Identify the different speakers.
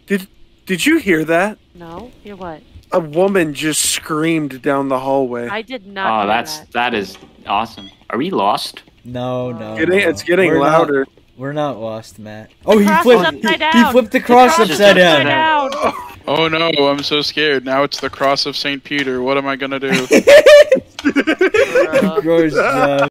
Speaker 1: Did you hear that?
Speaker 2: No? Hear what?
Speaker 1: A woman just screamed down the hallway.
Speaker 2: I did not hear
Speaker 3: that is awesome. Are we lost?
Speaker 4: No, no.
Speaker 1: It's getting louder.
Speaker 4: We're not lost, Matt. Oh, he flipped the cross upside down.
Speaker 5: Oh no, I'm so scared. Now it's the cross of St. Peter. What am I gonna do?
Speaker 4: Gross job.